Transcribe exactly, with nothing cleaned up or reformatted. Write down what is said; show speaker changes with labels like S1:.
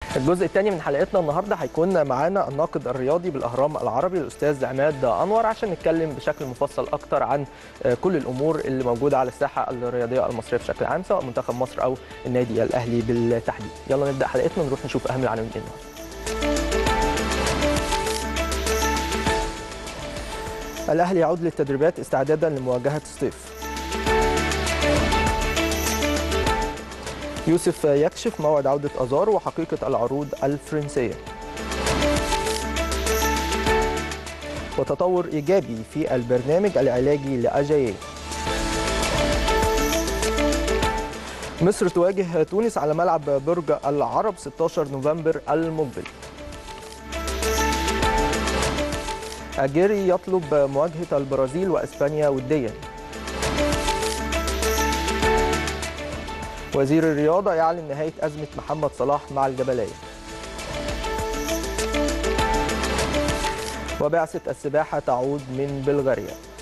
S1: الجزء الثاني من حلقتنا النهارده هيكون معانا الناقد الرياضي بالاهرام العربي الاستاذ عماد انور عشان نتكلم بشكل مفصل اكتر عن كل الامور اللي موجوده على الساحه الرياضيه المصريه بشكل عام، سواء منتخب مصر او النادي الاهلي بالتحديد. يلا نبدا حلقتنا ونروح نشوف اهم العناوين النهارده. الاهلي يعود للتدريبات استعدادا لمواجهه الصيف. يوسف يكشف موعد عودة أزار وحقيقة العروض الفرنسية. وتطور إيجابي في البرنامج العلاجي لأجاييه. مصر تواجه تونس على ملعب برج العرب ستة عشر نوفمبر المقبل. أجيري يطلب مواجهة البرازيل وأسبانيا وديا. وزير الرياضة يعلن نهاية أزمة محمد صلاح مع الجبلية. وبعثة السباحة تعود من بلغاريا.